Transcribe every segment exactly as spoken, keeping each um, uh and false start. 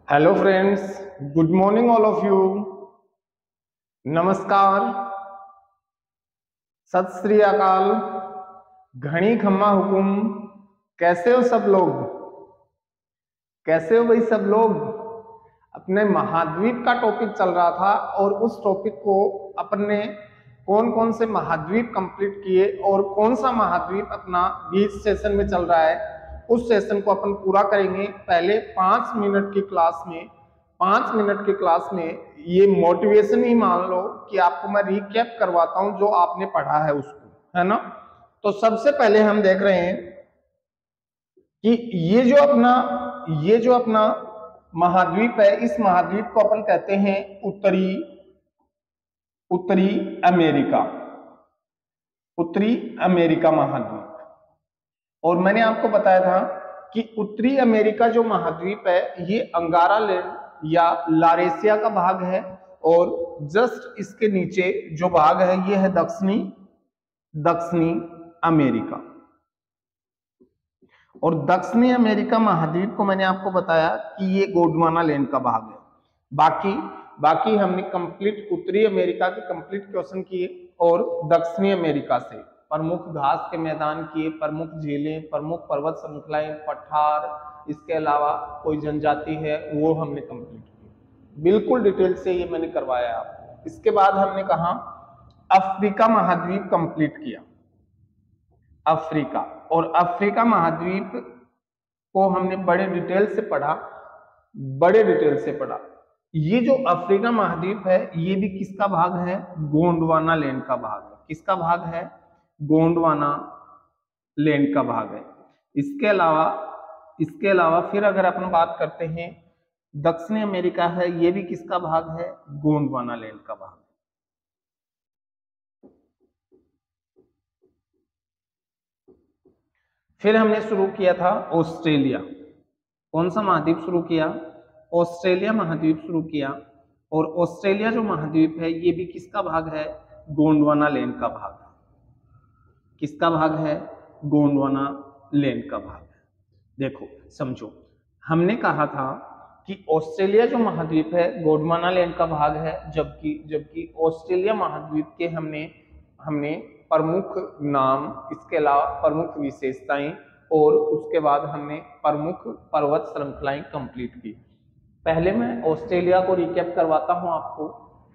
Hello friends, good morning all of you. नमस्कार, सत श्री अकाल, घणी खम्मा हुकुम। कैसे हो सब लोग? कैसे हो भाई सब लोग? अपने महाद्वीप का टॉपिक चल रहा था और उस टॉपिक को अपन ने कौन कौन से महाद्वीप कंप्लीट किए और कौन सा महाद्वीप अपना बीच सेशन में चल रहा है उस सेशन को अपन पूरा करेंगे। पहले पांच मिनट की क्लास में पांच मिनट की क्लास में ये मोटिवेशन ही मान लो कि आपको मैं रिकैप करवाता हूं जो आपने पढ़ा है उसको, है ना। तो सबसे पहले हम देख रहे हैं कि ये जो अपना ये जो अपना महाद्वीप है, इस महाद्वीप को अपन कहते हैं उत्तरी उत्तरी अमेरिका उत्तरी अमेरिका महाद्वीप। और मैंने आपको बताया था कि उत्तरी अमेरिका जो महाद्वीप है ये अंगारा लैंड या लारेशिया का भाग है, और जस्ट इसके नीचे जो भाग है ये है दक्षिणी दक्षिणी अमेरिका। और दक्षिणी अमेरिका महाद्वीप को मैंने आपको बताया कि ये गोंडवाना लैंड का भाग है। बाकी बाकी हमने कंप्लीट उत्तरी अमेरिका के कंप्लीट क्वेश्चन किए और दक्षिणी अमेरिका से प्रमुख घास के मैदान किए, प्रमुख झीलें, प्रमुख पर्वत श्रृंखलाएं, पठार, इसके अलावा कोई जनजाति है वो हमने कंप्लीट किए। बिल्कुल डिटेल से ये मैंने करवाया आपको। इसके बाद हमने कहा अफ्रीका महाद्वीप कंप्लीट किया, अफ्रीका। और अफ्रीका महाद्वीप को हमने बड़े डिटेल से पढ़ा बड़े डिटेल से पढ़ा। ये जो अफ्रीका महाद्वीप है ये भी किसका भाग है? गोंडवाना लैंड का भाग है। किसका भाग है? गोंडवाना लैंड का भाग है। इसके अलावा इसके अलावा फिर अगर अपन बात करते हैं दक्षिणी अमेरिका है, ये भी किसका भाग है? गोंडवाना लैंड का भाग है। फिर हमने शुरू किया था ऑस्ट्रेलिया। कौन सा महाद्वीप शुरू किया? ऑस्ट्रेलिया महाद्वीप शुरू किया। और ऑस्ट्रेलिया जो महाद्वीप है ये भी किसका भाग है? गोंडवाना लैंड का भाग है। किसका भाग है? गोंडवाना लैंड का भाग है। देखो समझो, हमने कहा था कि ऑस्ट्रेलिया जो महाद्वीप है गोंडवाना लैंड का भाग है, जबकि जबकि ऑस्ट्रेलिया महाद्वीप के हमने हमने प्रमुख नाम, इसके अलावा प्रमुख विशेषताएं और उसके बाद हमने प्रमुख पर्वत श्रृंखलाएं कंप्लीट की। पहले मैं ऑस्ट्रेलिया को रिकैप करवाता हूं आपको।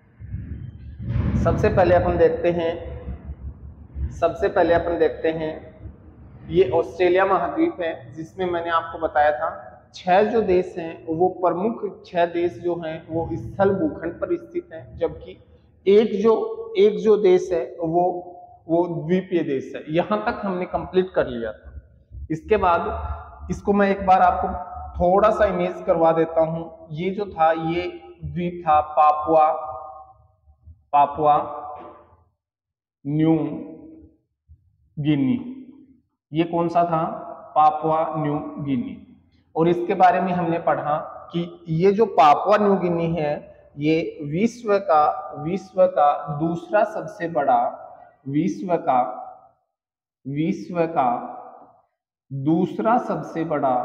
सबसे पहले अपन देखते हैं सबसे पहले अपन देखते हैं ये ऑस्ट्रेलिया महाद्वीप है, जिसमें मैंने आपको बताया था छह जो देश हैं वो प्रमुख छह देश जो हैं वो स्थल भूखंड पर स्थित हैं, जबकि एक जो एक जो देश है वो वो द्वीपीय देश है। यहां तक हमने कंप्लीट कर लिया था। इसके बाद इसको मैं एक बार आपको थोड़ा सा इमेज करवा देता हूं। ये जो था ये द्वीप था पापुआ पापुआ न्यू गिनी। ये कौन सा था? Papua New Guinea. और इसके बारे में हमने पढ़ा कि ये जो पापुआ न्यू गिनी है ये विश्व का विश्व का दूसरा सबसे बड़ा विश्व का विश्व का दूसरा सबसे बड़ा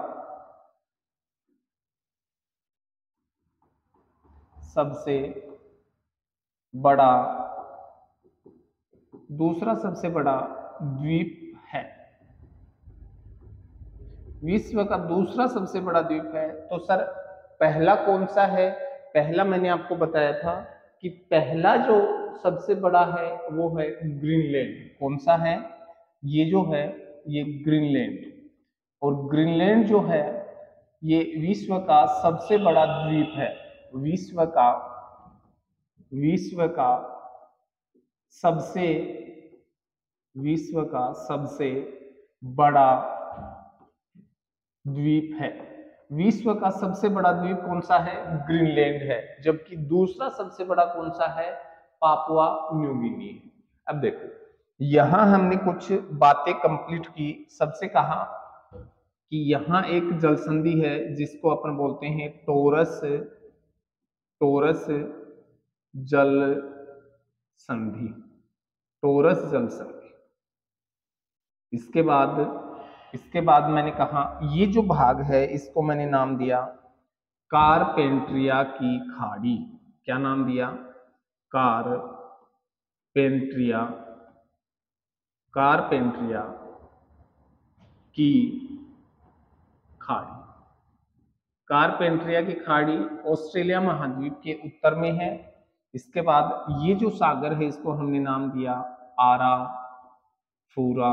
सबसे बड़ा दूसरा सबसे बड़ा द्वीप है। विश्व का दूसरा सबसे बड़ा द्वीप है। तो सर पहला कौन सा है? पहला मैंने आपको बताया था कि पहला जो सबसे बड़ा है वो है ग्रीनलैंड। कौन सा है? ये जो है ये ग्रीनलैंड। और ग्रीनलैंड जो है ये विश्व का सबसे बड़ा द्वीप है। विश्व का विश्व का सबसे विश्व का सबसे बड़ा द्वीप है। विश्व का सबसे बड़ा द्वीप कौन सा है? ग्रीनलैंड है। जबकि दूसरा सबसे बड़ा कौन सा है? Papua New Guinea. अब देखो यहां हमने कुछ बातें कंप्लीट की। सबसे कहा कि यहां एक जल संधि है जिसको अपन बोलते हैं टोरस टोरस जल संधि टोरस जल संधि। इसके बाद इसके बाद मैंने कहा ये जो भाग है इसको मैंने नाम दिया कारपेंट्रिया की खाड़ी। क्या नाम दिया? कारपेंट्रिया, कारपेंट्रिया की खाड़ी। कारपेंट्रिया की खाड़ी ऑस्ट्रेलिया महाद्वीप के उत्तर में है। इसके बाद ये जो सागर है इसको हमने नाम दिया आराफुरा,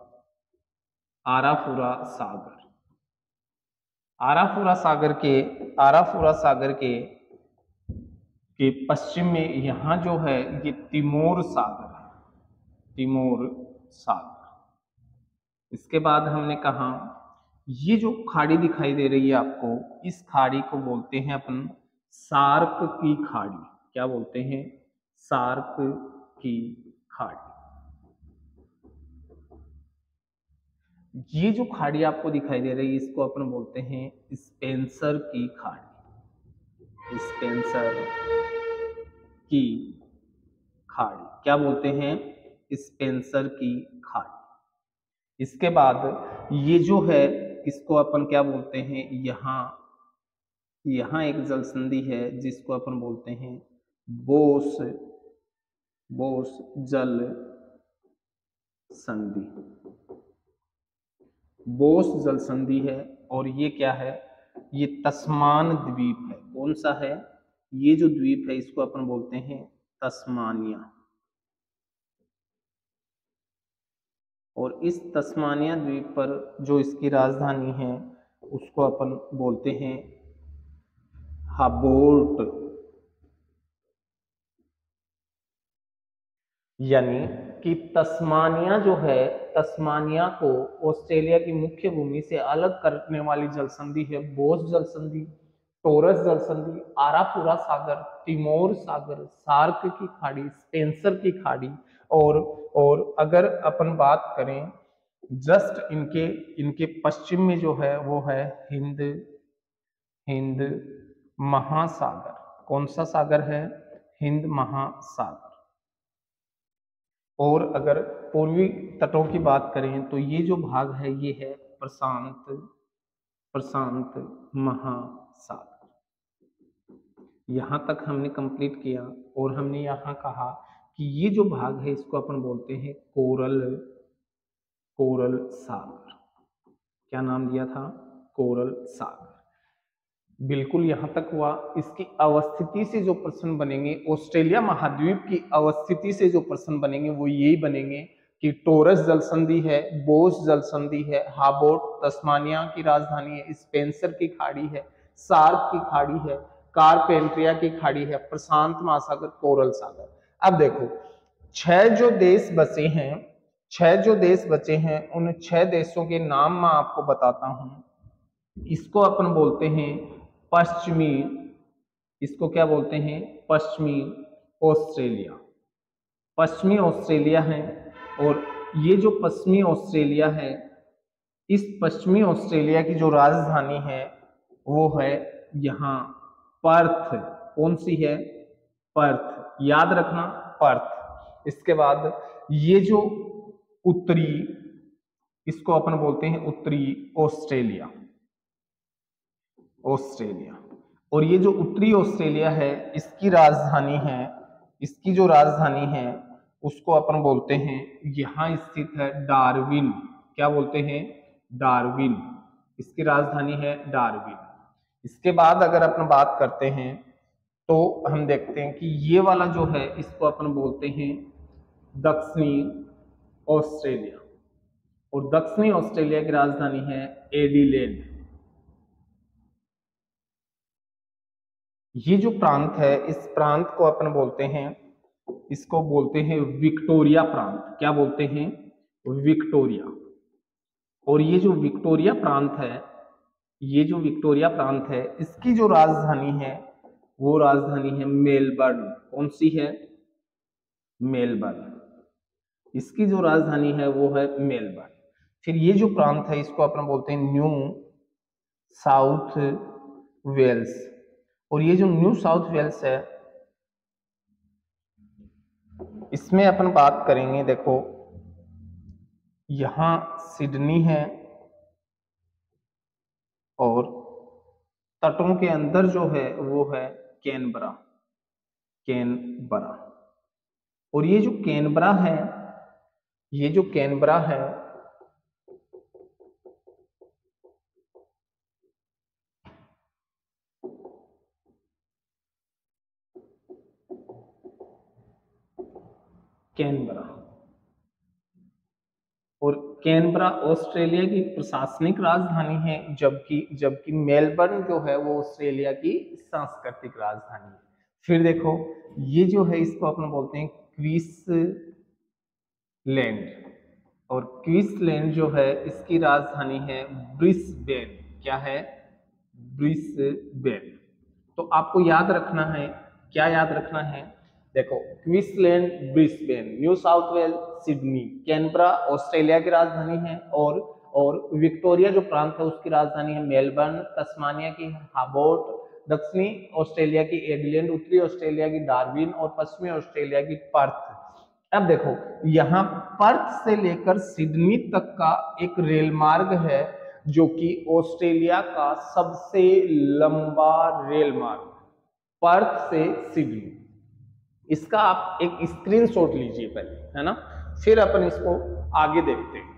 आराफुरा सागर। आराफुरा सागर के आराफुरा सागर के के पश्चिम में यहां जो है ये तिमोर सागर है, तिमोर सागर। इसके बाद हमने कहा ये जो खाड़ी दिखाई दे रही है आपको, इस खाड़ी को बोलते हैं अपन सार्क की खाड़ी। क्या बोलते हैं? सार्क की खाड़ी। ये जो खाड़ी आपको दिखाई दे रही है इसको अपन बोलते हैं स्पेंसर की खाड़ी, स्पेंसर की खाड़ी। क्या बोलते हैं? स्पेंसर की खाड़ी। इसके बाद ये जो है इसको अपन क्या बोलते हैं? यहाँ यहाँ एक जल संधि है जिसको अपन बोलते हैं बोस, बोस जल संधि, बोस जल संधि है। और ये क्या है? ये तस्मान द्वीप है। कौन सा है? ये जो द्वीप है इसको अपन बोलते हैं तस्मानिया। और इस तस्मानिया द्वीप पर जो इसकी राजधानी है उसको अपन बोलते हैं हाबोर्ट। यानी कि तस्मानिया जो है, तस्मानिया को ऑस्ट्रेलिया की मुख्य भूमि से अलग करने वाली जल संधि है बोस जल संधि, टोरस जल संधि, आराफुरा सागर, तिमोर सागर, सार्क की खाड़ी, स्पेंसर की खाड़ी। और और अगर अपन बात करें जस्ट इनके इनके पश्चिम में जो है वो है हिंद हिंद महासागर। कौन सा सागर है? हिंद महासागर। और अगर पूर्वी तटों की बात करें तो ये जो भाग है ये है प्रशांत प्रशांत महासागर। यहां तक हमने कंप्लीट किया और हमने यहाँ कहा कि ये जो भाग है इसको अपन बोलते हैं कोरल कोरल सागर। क्या नाम दिया था? कोरल सागर। बिल्कुल यहां तक हुआ। इसकी अवस्थिति से जो प्रश्न बनेंगे, ऑस्ट्रेलिया महाद्वीप की अवस्थिति से जो प्रश्न बनेंगे वो यही बनेंगे कि टोरस जल संधि है, बोस जल संधि है, हाबोर्ट तस्मानिया की राजधानी है, स्पेंसर की खाड़ी है, सार्क की खाड़ी है, कारपेंट्रिया की खाड़ी है, प्रशांत महासागर, कोरल सागर। अब देखो छह जो देश बचे हैं, छह जो देश बचे हैं उन छह देशों के नाम मैं आपको बताता हूं। इसको अपन बोलते हैं पश्चिमी, इसको क्या बोलते हैं? पश्चिमी ऑस्ट्रेलिया, पश्चिमी ऑस्ट्रेलिया है। और ये जो पश्चिमी ऑस्ट्रेलिया है, इस पश्चिमी ऑस्ट्रेलिया की जो राजधानी है वो है यहाँ पर्थ। कौन सी है? पर्थ। याद रखना पर्थ। इसके बाद ये जो उत्तरी, इसको अपन बोलते हैं उत्तरी ऑस्ट्रेलिया, ऑस्ट्रेलिया। और ये जो उत्तरी ऑस्ट्रेलिया है इसकी राजधानी है, इसकी जो राजधानी है उसको अपन बोलते हैं, यहां स्थित है डार्विन। क्या बोलते हैं? डार्विन। इसकी राजधानी है डार्विन। इसके बाद अगर अपन बात करते हैं तो हम देखते हैं कि ये वाला जो है इसको अपन बोलते हैं दक्षिणी ऑस्ट्रेलिया। और दक्षिणी ऑस्ट्रेलिया की राजधानी है एडिलेड। ये जो प्रांत है इस प्रांत को अपन बोलते हैं, इसको बोलते हैं विक्टोरिया प्रांत। क्या बोलते हैं? विक्टोरिया। और ये जो विक्टोरिया प्रांत है, ये जो विक्टोरिया प्रांत है इसकी जो राजधानी है वो राजधानी है मेलबर्न। कौन सी है? मेलबर्न। इसकी जो राजधानी है वो है मेलबर्न। फिर ये जो प्रांत है इसको अपन बोलते हैं न्यू साउथ वेल्स। और ये जो न्यू साउथ वेल्स है इसमें अपन बात करेंगे, देखो यहां सिडनी है और तटों के अंदर जो है वो है कैनबरा, कैनबरा। और ये जो कैनबरा है, ये जो कैनबरा है कैनबरा, और कैनबरा ऑस्ट्रेलिया की प्रशासनिक राजधानी है, जबकि जबकि मेलबर्न जो है वो ऑस्ट्रेलिया की सांस्कृतिक राजधानी है। फिर देखो ये जो है इसको अपन बोलते हैं क्वींसलैंड, और क्वींसलैंड जो है इसकी राजधानी है ब्रिस्बेन। क्या है? ब्रिस्बेन। तो आपको याद रखना है, क्या याद रखना है? देखो Queensland, Brisbane, New South Wales, Sydney, Canberra Australia की राजधानी है, और और विक्टोरिया जो प्रांत है उसकी राजधानी है मेलबर्न, तस्मानिया की हाबोर्ट, दक्षिणी ऑस्ट्रेलिया की एडिलेड, उत्तरी ऑस्ट्रेलिया की डार्विन और पश्चिमी ऑस्ट्रेलिया की पर्थ। अब देखो यहाँ पर्थ से लेकर सिडनी तक का एक रेल मार्ग है जो कि ऑस्ट्रेलिया का सबसे लंबा रेल मार्ग, पर्थ से सिडनी। इसका आप एक स्क्रीनशॉट लीजिए पहले, है ना, फिर अपन इसको आगे देखते हैं।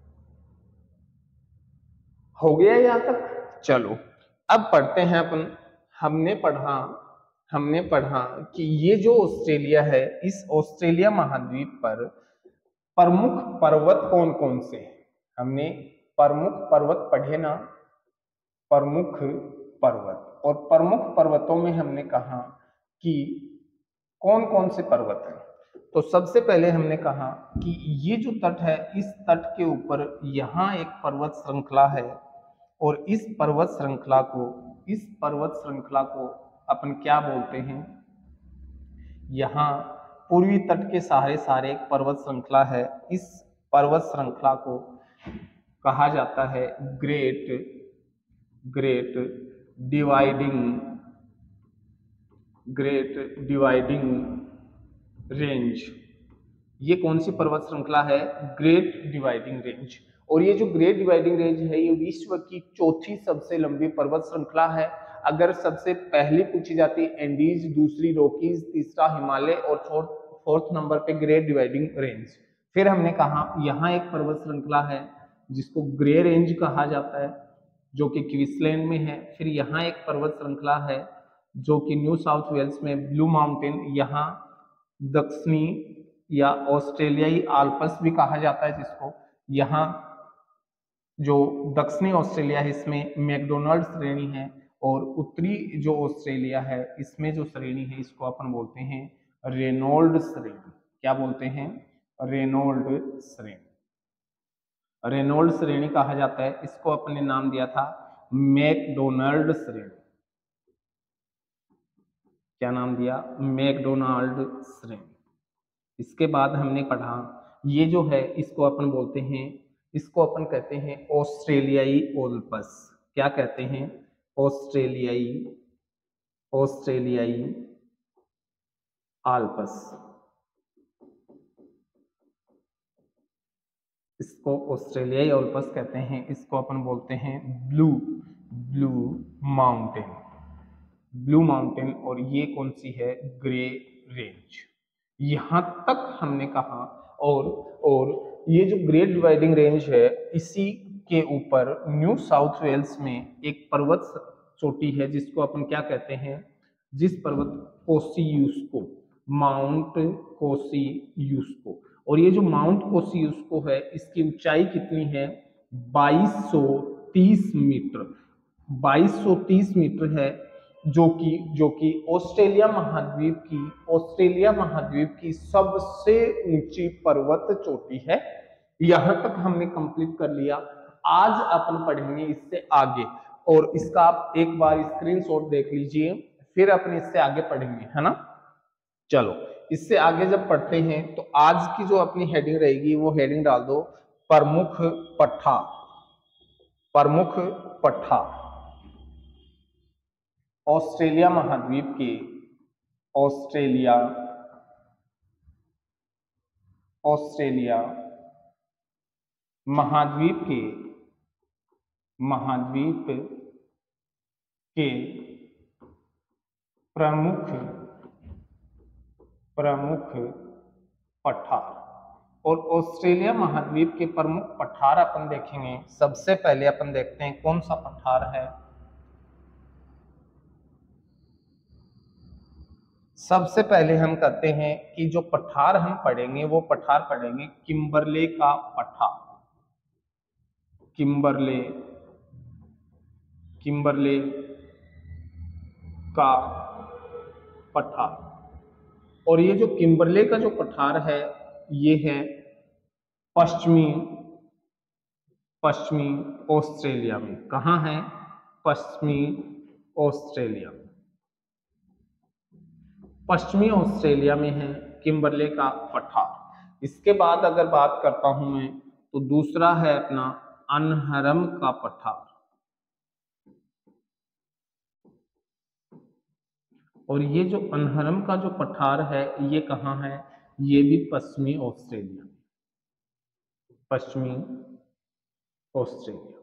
हो गया यहां तक? चलो अब पढ़ते हैं अपन। हमने पढ़ा हमने पढ़ा कि ये जो ऑस्ट्रेलिया है, इस ऑस्ट्रेलिया महाद्वीप पर प्रमुख पर्वत कौन कौन से हैं। हमने प्रमुख पर्वत पढ़े ना, प्रमुख पर्वत, और प्रमुख पर्वतों में हमने कहा कि कौन कौन से पर्वत हैं। तो सबसे पहले हमने कहा कि ये जो तट है, इस तट के ऊपर यहाँ एक पर्वत श्रृंखला है, और इस पर्वत श्रृंखला को इस पर्वत श्रृंखला को अपन क्या बोलते हैं? यहाँ पूर्वी तट के सहारे सारे एक पर्वत श्रृंखला है। इस पर्वत श्रृंखला को कहा जाता है great great dividing great dividing range. ये कौन सी पर्वत श्रृंखला है? Great dividing range. और ये जो ग्रेट डिवाइडिंग रेंज है, ये विश्व की चौथी सबसे लंबी पर्वत श्रृंखला है। अगर सबसे पहली पूछी जाती है एंडीज, दूसरी रॉकीज, तीसरा हिमालय, और फोर्थ नंबर पे ग्रेट डिवाइडिंग रेंज। फिर हमने कहा यहाँ एक पर्वत श्रृंखला है जिसको ग्रे रेंज कहा जाता है, जो कि क्वींसलैंड में है। फिर यहाँ एक पर्वत श्रृंखला है जो कि न्यू साउथ वेल्स में ब्लू माउंटेन, यहाँ दक्षिणी या ऑस्ट्रेलियाई आल्प्स भी कहा जाता है जिसको। यहाँ जो दक्षिणी ऑस्ट्रेलिया है इसमें मैकडोनाल्ड श्रेणी है, और उत्तरी जो ऑस्ट्रेलिया है इसमें जो श्रेणी है इसको अपन बोलते हैं रेनॉल्ड श्रेणी। क्या बोलते हैं? रेनॉल्ड श्रेणी। रेनॉल्ड श्रेणी कहा जाता है इसको, अपने नाम दिया था मैकडोनाल्ड श्रेणी। क्या नाम दिया? मैकडोनाल्ड श्रेणी। इसके बाद हमने पढ़ा ये जो है इसको अपन बोलते हैं, इसको अपन कहते हैं ऑस्ट्रेलियाई ओल्पस। क्या कहते हैं? ऑस्ट्रेलियाई ऑस्ट्रेलियाई आल्पस। इसको ऑस्ट्रेलियाई ओल्पस कहते हैं। इसको अपन बोलते हैं blue blue mountain blue mountain. और ये कौन सी है? Grey range. यहां तक हमने कहा। और और ये जो ग्रेट डिवाइडिंग रेंज है, इसी के ऊपर न्यू साउथ वेल्स में एक पर्वत चोटी है जिसको अपन क्या कहते हैं? जिस पर्वत कोसियुस्को, माउंट कोसियुस्को। और ये जो माउंट कोसियुस्को है इसकी ऊंचाई कितनी है? बाईस सौ तीस मीटर बाईस सौ तीस मीटर है, जो कि जो कि ऑस्ट्रेलिया महाद्वीप की ऑस्ट्रेलिया महाद्वीप की सबसे ऊंची पर्वत चोटी है। यहां तक हमने कंप्लीट कर लिया। आज अपन पढ़ेंगे इससे आगे, और इसका आप एक बार स्क्रीनशॉट देख लीजिए, फिर अपन इससे आगे पढ़ेंगे, है ना। चलो इससे आगे जब पढ़ते हैं तो आज की जो अपनी हेडिंग रहेगी वो हेडिंग डाल दो प्रमुख पट्टा प्रमुख पट्टा ऑस्ट्रेलिया महाद्वीप के ऑस्ट्रेलिया ऑस्ट्रेलिया महाद्वीप के महाद्वीप के प्रमुख प्रमुख पठार। और ऑस्ट्रेलिया महाद्वीप के प्रमुख पठार अपन देखेंगे। सबसे पहले अपन देखते हैं कौन सा पठार है। सबसे पहले हम कहते हैं कि जो पठार हम पढ़ेंगे वो पठार पढ़ेंगे किम्बरले का पठार। किम्बरले किम्बरले का पठार। और ये जो किम्बरले का जो पठार है ये है पश्चिमी पश्चिमी ऑस्ट्रेलिया में। कहाँ है? पश्चिमी ऑस्ट्रेलिया में। पश्चिमी ऑस्ट्रेलिया में है किम्बरले का पठार। इसके बाद अगर बात करता हूं मैं तो दूसरा है अपना अनहरम का पठार। और ये जो अनहरम का जो पठार है ये कहाँ है? ये भी पश्चिमी ऑस्ट्रेलिया, पश्चिमी ऑस्ट्रेलिया,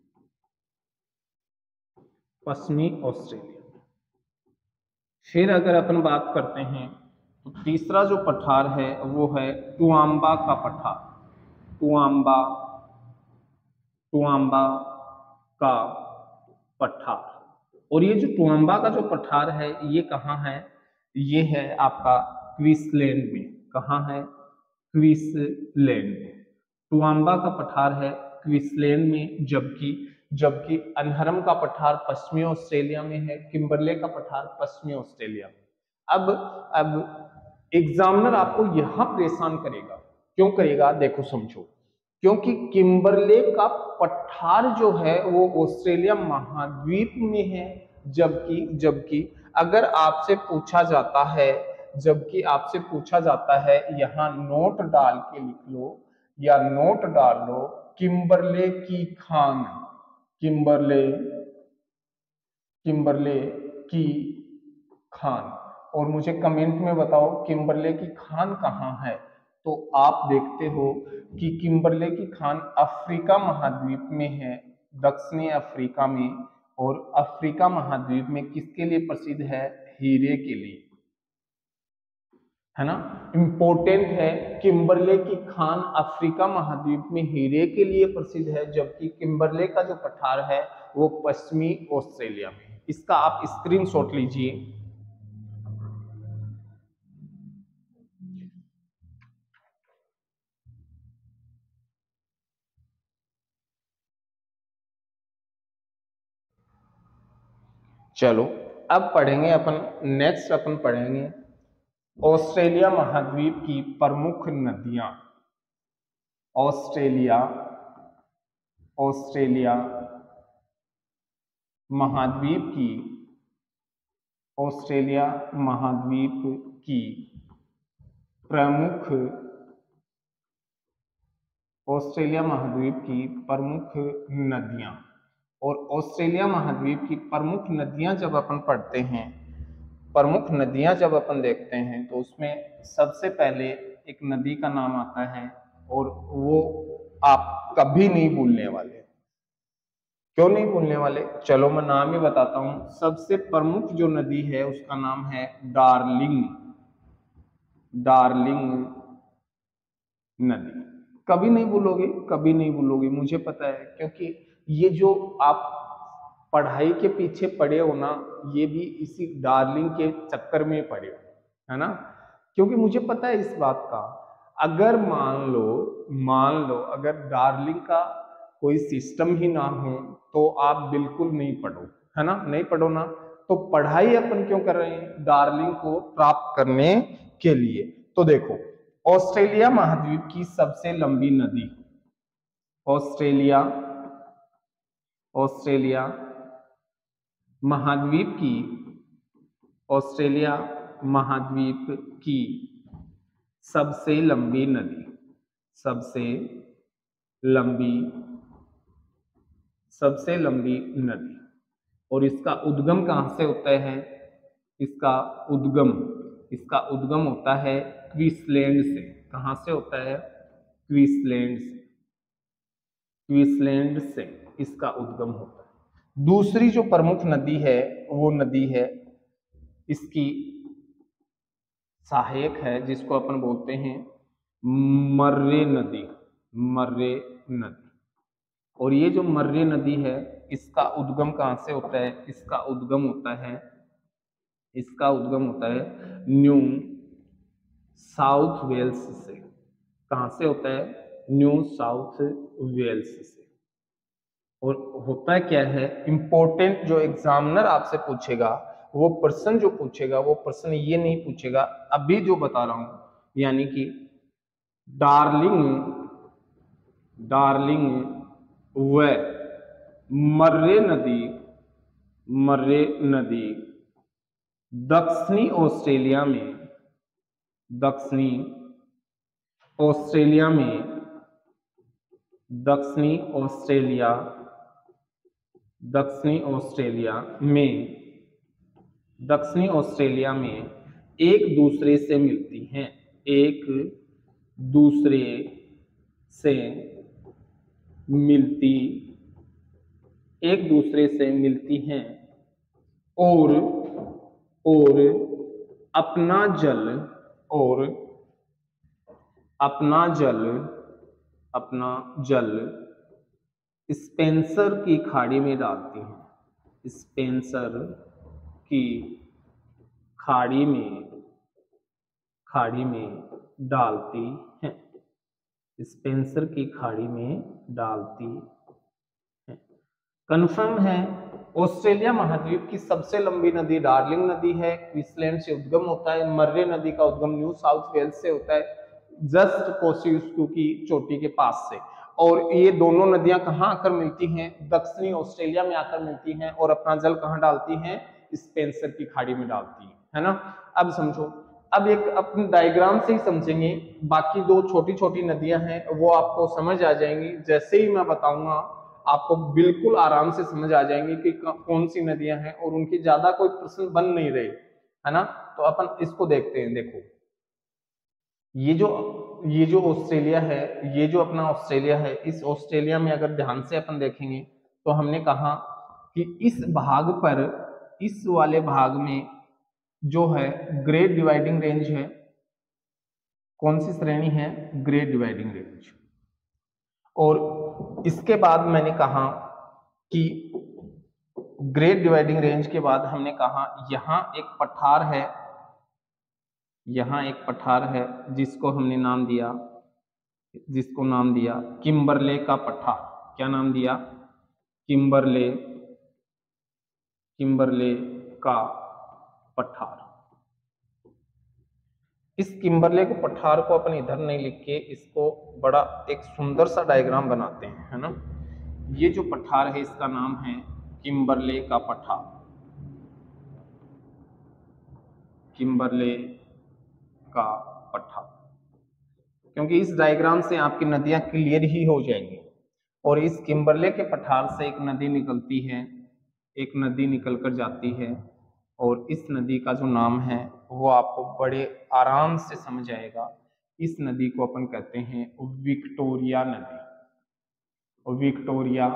पश्चिमी ऑस्ट्रेलिया। फिर अगर अपन बात करते हैं तो तीसरा जो पठार है वो है टूआम्बा का पठार। टूआम्बा टूआम्बा का पठार। और ये जो टूआम्बा का जो पठार है ये कहाँ है? ये है आपका क्वींसलैंड में। कहाँ है? क्वींसलैंड में। टूआम्बा का पठार है क्वींसलैंड में, जबकि जबकि अनहरम का पठार पश्चिमी ऑस्ट्रेलिया में है, किम्बरले का पठार पश्चिमी ऑस्ट्रेलिया में। अब अब एग्जामिनर आपको यहां परेशान करेगा। क्यों करेगा? देखो समझो। क्योंकि किम्बरले का पठार जो है वो ऑस्ट्रेलिया महाद्वीप में है, जबकि जबकि अगर आपसे पूछा जाता है जबकि आपसे पूछा जाता है यहां नोट डाल के लिख लो या नोट डाल लो किम्बरले की खान। किम्बरले किम्बरले की खान। और मुझे कमेंट में बताओ किम्बरले की खान कहाँ है। तो आप देखते हो कि किम्बरले की खान अफ्रीका महाद्वीप में है, दक्षिणी अफ्रीका में। और अफ्रीका महाद्वीप में किसके लिए प्रसिद्ध है? हीरे के लिए, है ना। इंपॉर्टेंट है, किम्बरले की खान अफ्रीका महाद्वीप में हीरे के लिए प्रसिद्ध है, जबकि किम्बरले का जो पठार है वो पश्चिमी ऑस्ट्रेलिया में। इसका आप स्क्रीनशॉट लीजिए। चलो अब पढ़ेंगे अपन, नेक्स्ट अपन पढ़ेंगे ऑस्ट्रेलिया महाद्वीप की प्रमुख नदियां। ऑस्ट्रेलिया ऑस्ट्रेलिया महाद्वीप की ऑस्ट्रेलिया महाद्वीप की प्रमुख ऑस्ट्रेलिया महाद्वीप की प्रमुख नदियां। और ऑस्ट्रेलिया महाद्वीप की प्रमुख नदियां जब अपन पढ़ते हैं, प्रमुख नदियां जब अपन देखते हैं तो उसमें सबसे पहले एक नदी का नाम आता है और वो आप कभी नहीं भूलने वाले। क्यों नहीं भूलने वाले? चलो मैं नाम ही बताता हूं। सबसे प्रमुख जो नदी है उसका नाम है डार्लिंग। डार्लिंग नदी। कभी नहीं भूलोगे, कभी नहीं भूलोगे, मुझे पता है, क्योंकि ये जो आप पढ़ाई के पीछे पड़े हो ना, ये भी इसी डार्लिंग के चक्कर में पड़े हो, है ना। क्योंकि मुझे पता है इस बात का, अगर मान लो मान लो अगर डार्लिंग का कोई सिस्टम ही ना हो तो आप बिल्कुल नहीं पढ़ो, है ना, नहीं पढ़ो ना। तो पढ़ाई अपन क्यों कर रहे हैं? डार्लिंग को प्राप्त करने के लिए। तो देखो, ऑस्ट्रेलिया महाद्वीप की सबसे लंबी नदी, ऑस्ट्रेलिया ऑस्ट्रेलिया महाद्वीप की ऑस्ट्रेलिया महाद्वीप की सबसे लंबी नदी, सबसे लंबी सबसे लंबी नदी। और इसका उद्गम कहां से होता है? इसका उद्गम इसका उद्गम होता है क्वींसलैंड से। कहां से होता है? क्वींसलैंड से। क्वींसलैंड से इसका उद्गम होता है। दूसरी जो प्रमुख नदी है वो नदी है इसकी सहायक है, जिसको अपन बोलते हैं मर्रे नदी। मर्रे नदी। और ये जो मर्रे नदी है इसका उद्गम कहाँ से होता है? इसका उद्गम होता है इसका उद्गम होता है न्यू साउथ वेल्स से। कहाँ से होता है? न्यू साउथ वेल्स से। और होता क्या है, इंपॉर्टेंट जो एग्जामिनर आपसे पूछेगा वो प्रश्न जो पूछेगा वो प्रश्न ये नहीं पूछेगा अभी जो बता रहा हूं, यानी कि डार्लिंग डार्लिंग व मर्रे नदी मर्रे नदी दक्षिणी ऑस्ट्रेलिया में दक्षिणी ऑस्ट्रेलिया में दक्षिणी ऑस्ट्रेलिया दक्षिणी ऑस्ट्रेलिया में दक्षिणी ऑस्ट्रेलिया में एक दूसरे से मिलती हैं एक दूसरे से मिलती एक दूसरे से मिलती हैं और और अपना जल और अपना जल अपना जल स्पेंसर की खाड़ी में डालती हैं स्पेंसर की खाड़ी में खाड़ी में डालती हैं स्पेंसर की खाड़ी में डालती हैं। कन्फर्म है, ऑस्ट्रेलिया महाद्वीप की सबसे लंबी नदी डार्लिंग नदी है, क्वींसलैंड से उद्गम होता है। मर्रे नदी का उद्गम न्यू साउथ वेल्स से होता है, जस्ट कोसियुस्कू की चोटी के पास से। और ये दोनों नदियां कहाँ आकर मिलती हैं? दक्षिणी ऑस्ट्रेलिया में आकर मिलती हैं और अपना जल कहाँ डालती हैं? स्पेंसर की खाड़ी में डालती हैं, है ना। अब समझो, अब एक अपने डायग्राम से ही समझेंगे, बाकी दो छोटी छोटी नदियां हैं वो आपको समझ आ जाएंगी। जैसे ही मैं बताऊंगा आपको बिल्कुल आराम से समझ आ जाएंगे कि कौन सी नदियां हैं और उनकी ज्यादा कोई प्रश्न बन नहीं रहे, है ना। तो अपन इसको देखते हैं। देखो, ये जो ये जो ऑस्ट्रेलिया है, ये जो अपना ऑस्ट्रेलिया है, इस ऑस्ट्रेलिया में अगर ध्यान से अपन देखेंगे तो हमने कहा कि इस भाग पर, इस वाले भाग में जो है ग्रेट डिवाइडिंग रेंज है। कौन सी श्रेणी है? Great dividing range. और इसके बाद मैंने कहा कि ग्रेट डिवाइडिंग रेंज के बाद हमने कहा यहां एक पठार है, यहां एक पठार है जिसको हमने नाम दिया जिसको नाम दिया किम्बरले का पठार। क्या नाम दिया? किम्बरले किम्बरले का पठार। इस किम्बरले को पठार को अपन इधर नहीं लिख के इसको बड़ा एक सुंदर सा डायग्राम बनाते हैं, है ना। ये जो पठार है इसका नाम है किम्बरले का पठार। किम्बरले का पठार, क्योंकि इस डायग्राम से आपकी नदियां क्लियर ही हो जाएंगी। और इस किम्बरले के पठार से एक नदी निकलती है, एक नदी निकल कर जाती है और इस नदी का जो नाम है वो आपको बड़े आराम से समझ आएगा। इस नदी को अपन कहते हैं विक्टोरिया नदी। और विक्टोरिया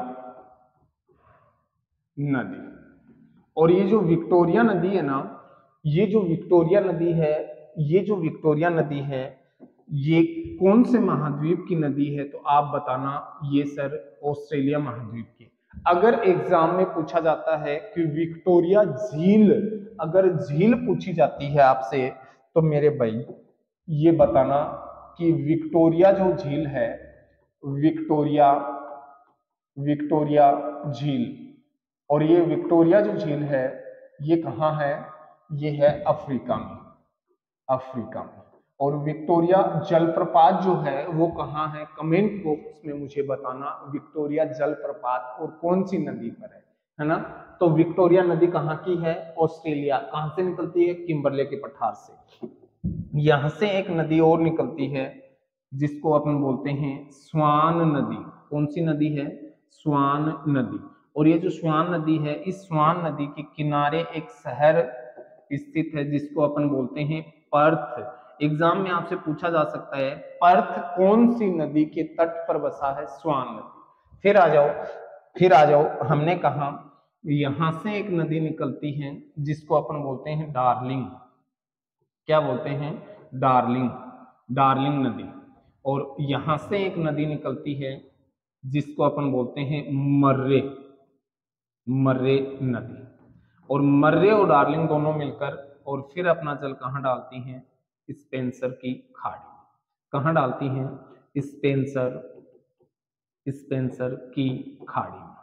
नदी और ये जो विक्टोरिया नदी है ना, ये जो विक्टोरिया नदी है ये जो विक्टोरिया नदी है ये कौन से महाद्वीप की नदी है? तो आप बताना। ये सर ऑस्ट्रेलिया महाद्वीप की। अगर एग्जाम में पूछा जाता है कि विक्टोरिया झील, अगर झील पूछी जाती है आपसे तो मेरे भाई ये बताना कि विक्टोरिया जो झील है, विक्टोरिया विक्टोरिया झील, और ये विक्टोरिया जो झील है ये कहाँ है? ये है अफ्रीका में, अफ्रीका में। और विक्टोरिया जलप्रपात जो है वो कहाँ है? कमेंट बॉक्स में मुझे बताना विक्टोरिया जलप्रपात और कौन सी नदी पर है, है ना। तो विक्टोरिया नदी कहाँ की है? ऑस्ट्रेलिया। कहाँ से निकलती है? किम्बरले के पठार से। यहां से एक नदी और निकलती है जिसको अपन बोलते हैं स्वान नदी। कौन सी नदी है? स्वान नदी। और ये जो स्वान नदी है, इस स्वान नदी के किनारे एक शहर स्थित है जिसको अपन बोलते हैं पर्थ। एग्जाम में आपसे पूछा जा सकता है पर्थ कौन सी नदी के तट पर बसा है? स्वान नदी। फिर आ जाओ फिर आ जाओ हमने कहा यहां से एक नदी निकलती है जिसको अपन बोलते हैं डार्लिंग। क्या बोलते हैं? डार्लिंग, डार्लिंग नदी। और यहां से एक नदी निकलती है जिसको अपन बोलते हैं मर्रे, मर्रे नदी। और मर्रे और डार्लिंग दोनों मिलकर और फिर अपना जल कहाँ डालती हैं? स्पेंसर की खाड़ी। कहाँ डालती हैं? स्पेंसर, स्पेंसर की खाड़ी में।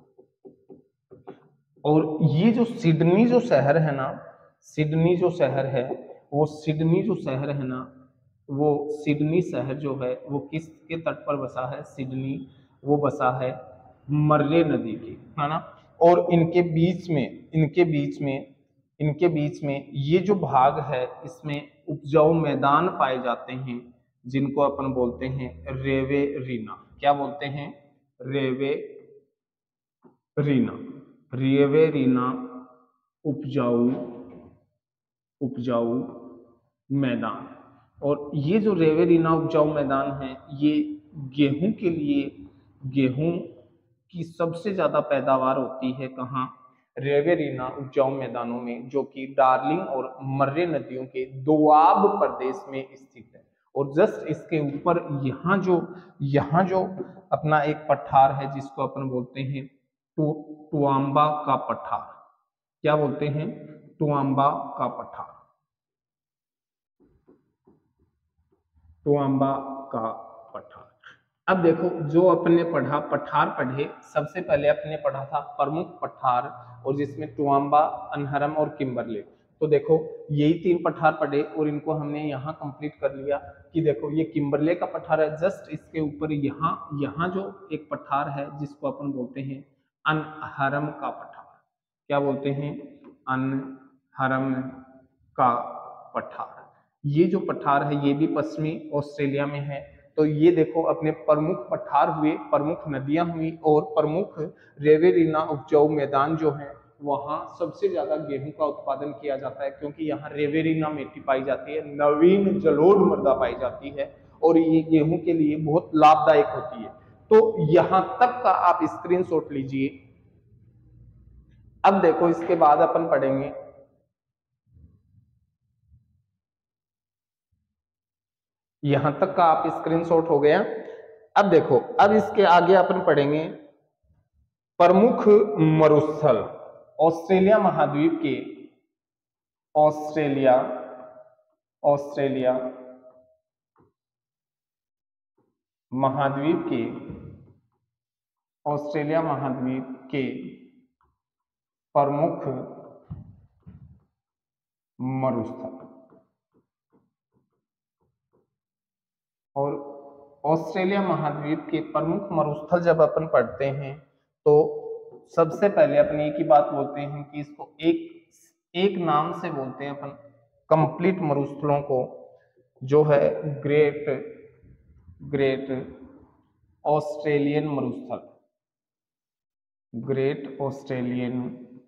और ये जो सिडनी जो शहर है ना, सिडनी जो शहर है, वो सिडनी जो शहर है ना, वो सिडनी शहर जो है वो किसके तट पर बसा है? सिडनी वो बसा है मर्रे नदी के, है ना। और इनके बीच में, इनके बीच में इनके बीच में ये जो भाग है इसमें उपजाऊ मैदान पाए जाते हैं जिनको अपन बोलते हैं रेवेरीना। क्या बोलते हैं? रेवे रीना, रेवेरीना उपजाऊ, उपजाऊ मैदान। और ये जो रेवेरीना उपजाऊ मैदान है ये गेहूं के लिए, गेहूं की सबसे ज्यादा पैदावार होती है कहाँ? रेवेरीना उपजाऊ मैदानों में, जो कि डार्लिंग और मर्रे नदियों के दोआब प्रदेश में स्थित है। और जस्ट इसके ऊपर यहाँ जो यहाँ जो अपना एक पठार है जिसको अपन बोलते हैं टू टुआम्बा का पठार। क्या बोलते हैं? टुआम्बा का पठार, टुआम्बा का पठार। अब देखो, जो अपने पढ़ा पठार पढ़े, सबसे पहले अपने पढ़ा था प्रमुख पठार, और जिसमें टुआम्बा, अनहरम और किम्बरले। तो देखो यही तीन पठार पढ़े और इनको हमने यहाँ कंप्लीट कर लिया कि देखो ये किम्बरले का पठार है। जस्ट इसके ऊपर यहाँ यहाँ जो एक पठार है जिसको अपन बोलते हैं अनहरम का पठार। क्या बोलते हैं? अनहरम का पठार। ये जो पठार है ये भी पश्चिमी ऑस्ट्रेलिया में है। तो ये देखो अपने प्रमुख पठार हुए, प्रमुख नदियां हुई, और प्रमुख रेवेरीना उपजाऊ मैदान जो है वहां सबसे ज्यादा गेहूं का उत्पादन किया जाता है, क्योंकि यहाँ रेवेरीना मिट्टी पाई जाती है, नवीन जलोढ़ मृदा पाई जाती है, और ये गेहूं के लिए बहुत लाभदायक होती है। तो यहां तक का आप स्क्रीनशॉट लीजिए। अब देखो इसके बाद अपन पढ़ेंगे, यहां तक का आप स्क्रीनशॉट हो गया। अब देखो, अब इसके आगे अपन पढ़ेंगे प्रमुख मरुस्थल ऑस्ट्रेलिया महाद्वीप के, ऑस्ट्रेलिया ऑस्ट्रेलिया महाद्वीप के, ऑस्ट्रेलिया महाद्वीप के प्रमुख मरुस्थल। और ऑस्ट्रेलिया महाद्वीप के प्रमुख मरुस्थल जब अपन पढ़ते हैं तो सबसे पहले अपन एक ही बात बोलते हैं कि इसको एक एक नाम से बोलते हैं अपन कंप्लीट मरुस्थलों को, जो है ग्रेट ग्रेट ऑस्ट्रेलियन मरुस्थल, ग्रेट ऑस्ट्रेलियन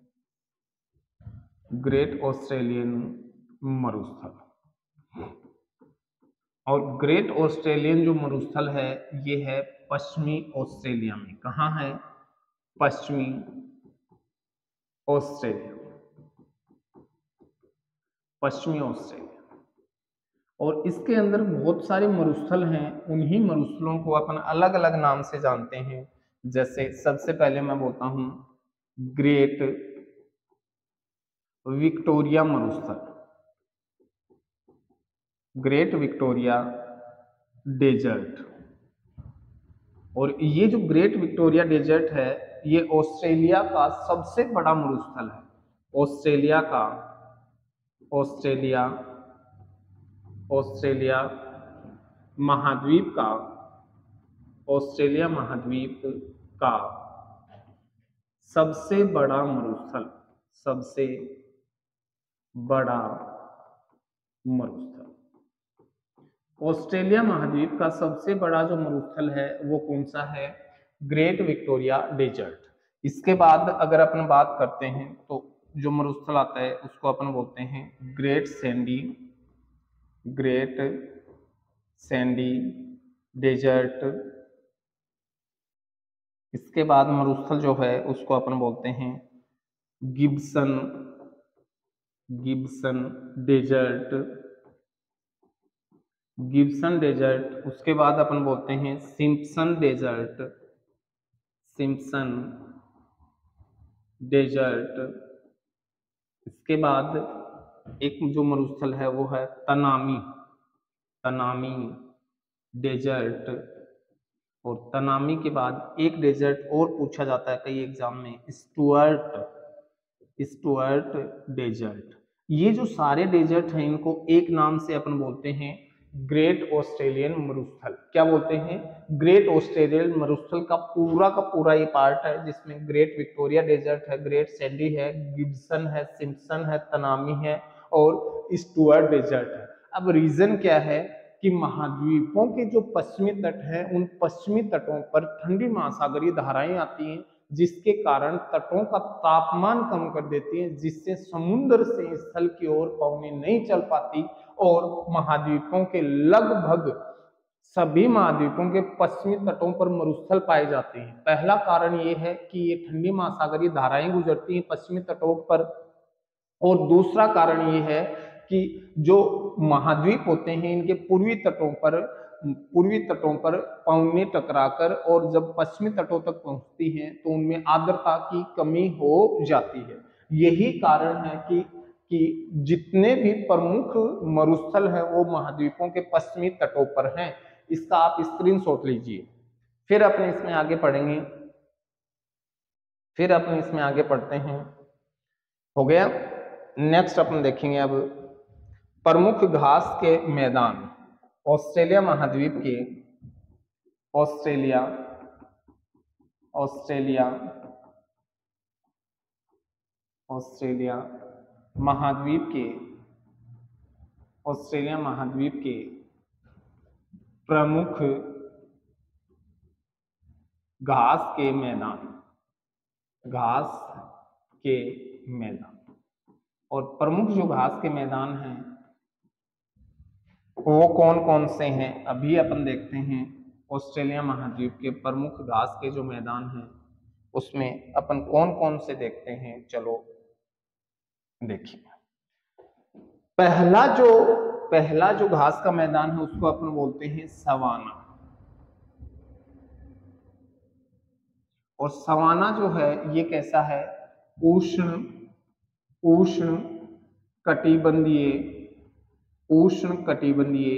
ग्रेट ऑस्ट्रेलियन मरुस्थल। और ग्रेट ऑस्ट्रेलियन जो मरुस्थल है ये है पश्चिमी ऑस्ट्रेलिया में। कहाँ है? पश्चिमी ऑस्ट्रेलिया, पश्चिमी ऑस्ट्रेलिया। और इसके अंदर बहुत सारे मरुस्थल हैं, उन्हीं मरुस्थलों को अपन अलग अलग नाम से जानते हैं। जैसे सबसे पहले मैं बोलता हूं ग्रेट विक्टोरिया मरुस्थल, ग्रेट विक्टोरिया डेजर्ट। और ये जो ग्रेट विक्टोरिया डेजर्ट है ये ऑस्ट्रेलिया का सबसे बड़ा मरुस्थल है। ऑस्ट्रेलिया का ऑस्ट्रेलिया ऑस्ट्रेलिया महाद्वीप का ऑस्ट्रेलिया महाद्वीप का सबसे बड़ा मरुस्थल, सबसे बड़ा मरुस्थल। ऑस्ट्रेलिया महाद्वीप का सबसे बड़ा जो मरुस्थल है वो कौन सा है? Great Victoria desert. इसके बाद अगर अपन बात करते हैं तो जो मरुस्थल आता है उसको अपन बोलते हैं great sandy, great sandy desert. इसके बाद मरुस्थल जो है उसको अपन बोलते हैं Gibson Gibson desert, Gibson desert. उसके बाद अपन बोलते हैं सिम्पसन डेजर्ट, सिम्पसन डेजर्ट। इसके बाद एक जो मरुस्थल है वो है तनामी, तनामी डेजर्ट। और तनामी के बाद एक डेजर्ट और पूछा जाता है कई एग्जाम में, स्टुअर्ट, स्टुअर्ट डेजर्ट। ये जो सारे डेजर्ट हैं इनको एक नाम से अपन बोलते हैं ग्रेट ऑस्ट्रेलियन मरुस्थल। क्या बोलते हैं? ग्रेट ऑस्ट्रेलियन मरुस्थल का पूरा का पूरा ये पार्ट है जिसमें ग्रेट विक्टोरिया डेजर्ट है, ग्रेट सैंडी है, गिब्सन है, सिम्पसन है, तनामी है और स्टुअर्ट डेजर्ट है। अब रीजन क्या है कि महाद्वीपों के जो पश्चिमी तट हैं उन पश्चिमी तटों पर ठंडी महासागरीय धाराएं आती हैं जिसके कारण तटों का तापमान कम कर देती है, जिससे समुद्र से स्थल की ओर पवनी नहीं चल पाती और महाद्वीपों के लगभग सभी महाद्वीपों के पश्चिमी तटों पर मरुस्थल पाए जाते हैं। पहला कारण ये है कि ये ठंडी महासागरीय धाराएं गुजरती हैं पश्चिमी तटों पर, और दूसरा कारण ये है कि जो महाद्वीप होते हैं इनके पूर्वी तटों पर पूर्वी तटों पर पवनें टकराकर और जब पश्चिमी तटों तक पहुंचती हैं तो उनमें आर्द्रता की कमी हो जाती है। यही कारण है कि कि जितने भी प्रमुख मरुस्थल हैं वो महाद्वीपों के पश्चिमी तटों पर हैं। इसका आप स्क्रीनशॉट लीजिए। फिर अपने इसमें आगे पढ़ेंगे, फिर अपने इसमें आगे पढ़ते हैं। हो गया। नेक्स्ट अपन देखेंगे अब प्रमुख घास के मैदान ऑस्ट्रेलिया महाद्वीप के, ऑस्ट्रेलिया ऑस्ट्रेलिया ऑस्ट्रेलिया महाद्वीप के ऑस्ट्रेलिया महाद्वीप के प्रमुख घास के मैदान, घास के मैदान। और प्रमुख जो घास के मैदान हैं वो कौन कौन से हैं अभी अपन देखते हैं। ऑस्ट्रेलिया महाद्वीप के प्रमुख घास के जो मैदान हैं उसमें अपन कौन कौन से देखते हैं, चलो देखिए। पहला जो पहला जो घास का मैदान है उसको अपन बोलते हैं सवाना। और सवाना जो है ये कैसा है? उष्ण उष्ण कटिबंधीय उष्ण कटिबंधीय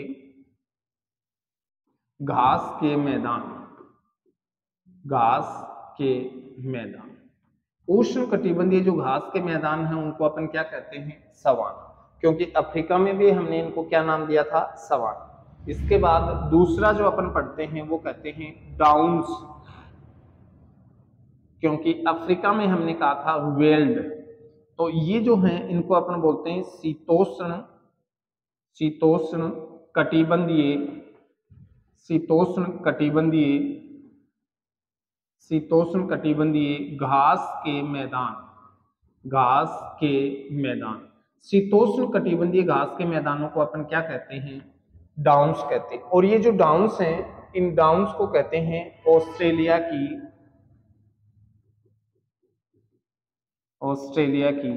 घास के मैदान, घास के मैदान। उष्ण कटिबंधीय जो घास के मैदान हैं उनको अपन क्या कहते हैं? सवाना। क्योंकि अफ्रीका में भी हमने इनको क्या नाम दिया था? सवाना। इसके बाद दूसरा जो अपन पढ़ते हैं वो कहते हैं डाउन्स, क्योंकि अफ्रीका में हमने कहा था वेल्ड। तो ये जो हैं इनको अपन बोलते हैं शीतोष्ण शीतोष्ण कटिबंधीय शीतोष्ण कटिबंधीय शीतोष्ण कटिबंधीय घास के मैदान, घास के मैदान। शीतोष्ण कटिबंधीय घास के मैदानों को अपन क्या कहते हैं? डाउन्स कहते हैं। और ये जो डाउन्स हैं इन डाउन्स को कहते हैं ऑस्ट्रेलिया की ऑस्ट्रेलिया की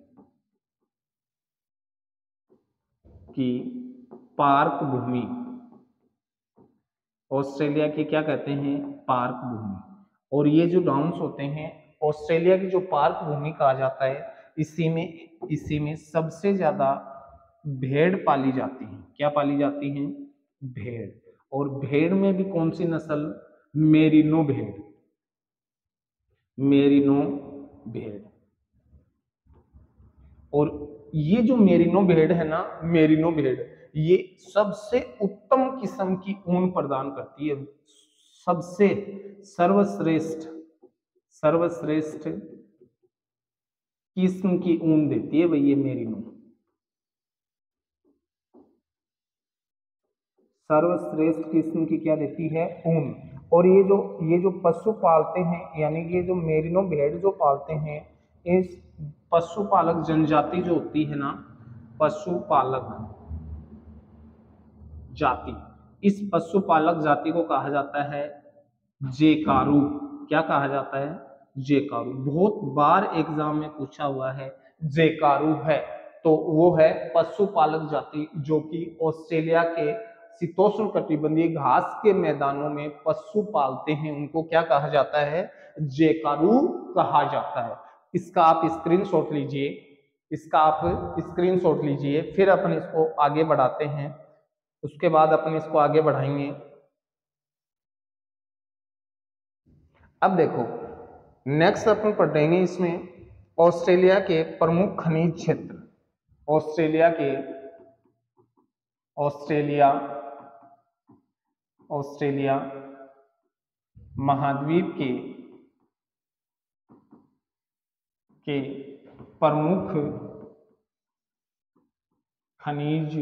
की पार्क भूमि। ऑस्ट्रेलिया की क्या कहते हैं? पार्क भूमि। और ये जो डाउन्स होते हैं ऑस्ट्रेलिया की जो पार्क भूमि कहा जाता है, इसी में इसी में सबसे ज्यादा भेड़ पाली जाती है। क्या पाली जाती हैं? भेड़। और भेड़ में भी कौन सी नस्ल? मेरिनो भेड़, मेरिनो भेड़। और ये जो मेरिनो भेड़ है ना, मेरिनो भेड़ ये सबसे उत्तम किस्म की ऊन प्रदान करती है, सबसे सर्वश्रेष्ठ सर्वश्रेष्ठ किस्म की ऊन देती है भाई ये मेरिनो, सर्वश्रेष्ठ किस्म की क्या देती है? ऊन। और ये जो ये जो पशु पालते हैं, यानी ये जो मेरिनो भेड़ जो पालते हैं, इस पशुपालक जनजाति जो होती है ना, पशुपालक जाति, इस पशुपालक जाति को कहा जाता है जेकारू। क्या कहा जाता है? जेकारू, बहुत बार एग्जाम में पूछा हुआ है। जेकारू है तो वो है पशुपालक जाति जो कि ऑस्ट्रेलिया के शीतोष्ण कटिबंधीय घास के मैदानों में पशु पालते हैं, उनको क्या कहा जाता है? जेकारू कहा जाता है। इसका आप स्क्रीनशॉट लीजिए, इसका आप स्क्रीनशॉट लीजिए, फिर अपन इसको आगे बढ़ाते हैं। उसके बाद अपन इसको आगे बढ़ाएंगे। अब देखो नेक्स्ट अपन पढ़ेंगे इसमें ऑस्ट्रेलिया के प्रमुख खनिज क्षेत्र। ऑस्ट्रेलिया के ऑस्ट्रेलिया ऑस्ट्रेलिया महाद्वीप के के प्रमुख खनिज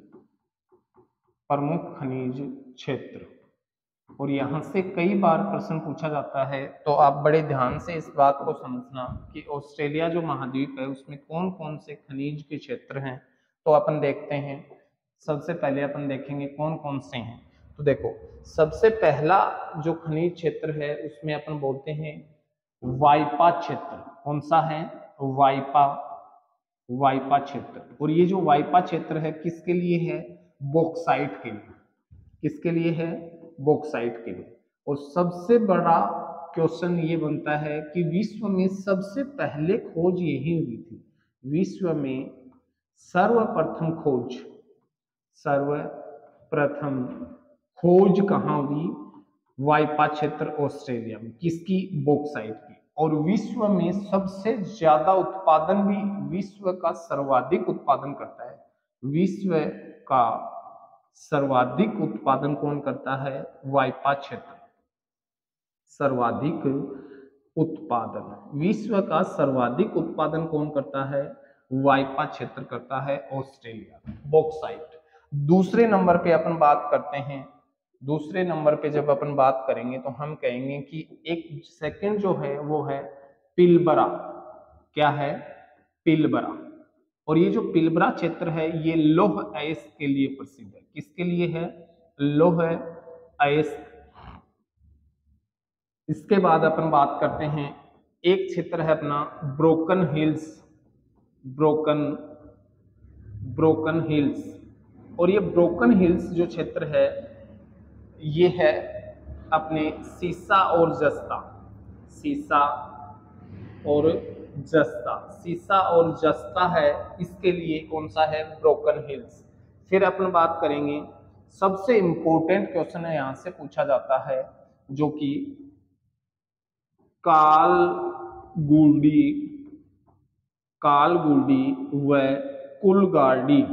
प्रमुख खनिज क्षेत्र। और यहां से कई बार प्रश्न पूछा जाता है, तो आप बड़े ध्यान से इस बात को समझना कि ऑस्ट्रेलिया जो महाद्वीप है उसमें कौन कौन से खनिज के क्षेत्र हैं। तो अपन देखते हैं, सबसे पहले अपन देखेंगे कौन कौन से हैं। तो देखो सबसे पहला जो खनिज क्षेत्र है उसमें अपन बोलते हैं वाइपा क्षेत्र। कौन सा है? वाइपा वाइपा क्षेत्र। और ये जो वाइपा क्षेत्र है किसके लिए है? बॉक्साइट के लिए। किसके लिए है? बॉक्साइट के लिए। और सबसे बड़ा क्वेश्चन ये बनता है कि विश्व में सबसे पहले खोज यही हुई थी। विश्व में सर्वप्रथम खोज सर्वप्रथम खोज कहाँ हुई? वाइपा क्षेत्र ऑस्ट्रेलिया में। किसकी? बॉक्साइट की। और विश्व में सबसे ज्यादा उत्पादन भी, विश्व का सर्वाधिक उत्पादन करता है। विश्व का सर्वाधिक उत्पादन कौन करता है? वाइपा क्षेत्र। सर्वाधिक उत्पादन, विश्व का सर्वाधिक उत्पादन कौन करता है? वाइपा क्षेत्र करता है ऑस्ट्रेलिया, बॉक्साइट। दूसरे नंबर पे अपन बात करते हैं, दूसरे नंबर पे जब अपन बात करेंगे तो हम कहेंगे कि एक सेकंड जो है वो है पिलबरा। क्या है? पिलबरा। और ये जो पिलबरा क्षेत्र है ये लौह अयस्क के लिए प्रसिद्ध है। किसके लिए है? लौह अयस्क। इसके बाद अपन बात करते हैं, एक क्षेत्र है अपना broken hills. Broken broken hills. और ये ब्रोकन हिल्स जो क्षेत्र है ये है अपने सीसा और जस्ता। सीसा और जस्ता सीसा और जस्ता है, इसके लिए कौन सा है? Broken hills. फिर अपन बात करेंगे, सबसे इंपॉर्टेंट क्वेश्चन है यहां से पूछा जाता है जो कि कालगुडी कालगुडी व कुलगार्डी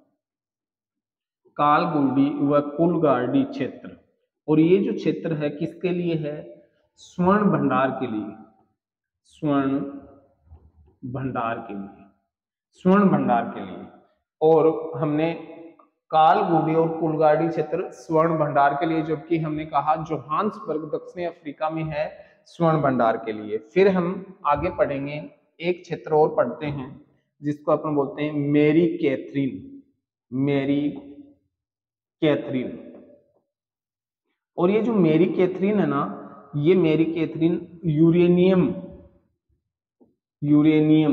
कालगुडी व कुलगार्डी क्षेत्र। और ये जो क्षेत्र है किसके लिए है? स्वर्ण भंडार के लिए। स्वर्ण भंडार के लिए स्वर्ण भंडार के लिए। और हमने कालगुडी और कुलगार्डी क्षेत्र स्वर्ण भंडार के लिए, जबकि हमने कहा जोहान्सबर्ग दक्षिण अफ्रीका में है स्वर्ण भंडार के लिए। फिर हम आगे पढ़ेंगे, एक क्षेत्र और पढ़ते हैं जिसको अपन बोलते हैं मेरी कैथरीन। मेरी कैथरीन। और ये जो मेरी कैथरीन है ना, ये मेरी कैथरीन यूरेनियम यूरेनियम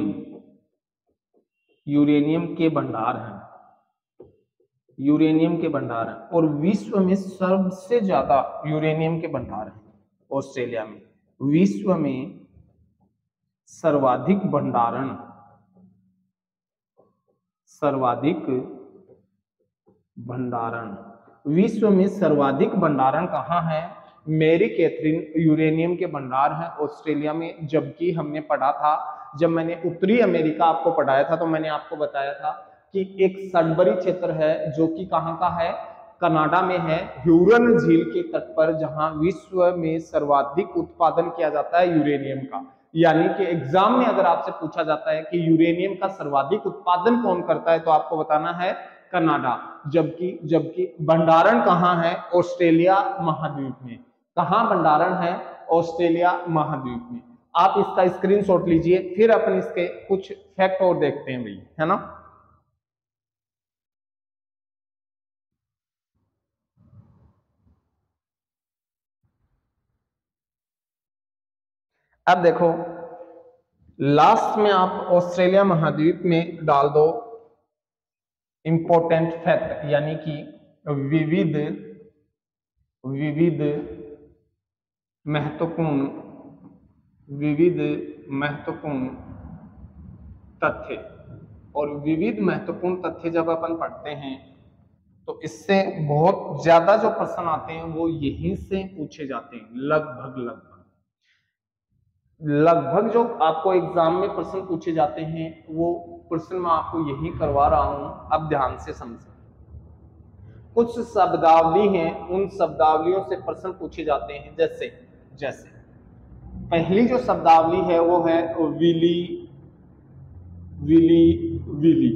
यूरेनियम के भंडार हैं। यूरेनियम के भंडार हैं। और विश्व में सबसे ज्यादा यूरेनियम के भंडार हैं ऑस्ट्रेलिया में। विश्व में सर्वाधिक भंडारण सर्वाधिक भंडारण विश्व में सर्वाधिक भंडारण कहाँ है? मेरी कैथरीन यूरेनियम के भंडार है ऑस्ट्रेलिया में। जबकि हमने पढ़ा था, जब मैंने उत्तरी अमेरिका आपको पढ़ाया था तो मैंने आपको बताया था कि एक सडबरी क्षेत्र है जो कि कहाँ का है? कनाडा में है, ह्यूरन झील के तट पर, जहां विश्व में सर्वाधिक उत्पादन किया जाता है यूरेनियम का। यानी कि एग्जाम में अगर आपसे पूछा जाता है कि यूरेनियम का सर्वाधिक उत्पादन कौन करता है तो आपको बताना है कनाडा। जबकि जबकि भंडारण कहाँ है? ऑस्ट्रेलिया महाद्वीप में। कहाँ भंडारण है? ऑस्ट्रेलिया महाद्वीप में। आप इसका स्क्रीनशॉट लीजिए, फिर अपन इसके कुछ फैक्ट और देखते हैं भाई, है ना। अब देखो लास्ट में आप ऑस्ट्रेलिया महाद्वीप में डाल दो इंपॉर्टेंट फैक्ट, यानी कि विविध विविध महत्वपूर्ण विविध महत्वपूर्ण तथ्य। और विविध महत्वपूर्ण तथ्य जब अपन पढ़ते हैं तो इससे बहुत ज्यादा जो प्रश्न आते हैं वो यहीं से पूछे जाते हैं। लगभग लगभग लगभग जो आपको एग्जाम में प्रश्न पूछे जाते हैं वो प्रश्न मैं आपको यही करवा रहा हूं। अब ध्यान से समझें। कुछ शब्दावली हैं, उन शब्दावलियों से प्रश्न पूछे जाते हैं। जैसे जैसे पहली जो शब्दावली है वो है willy willy willy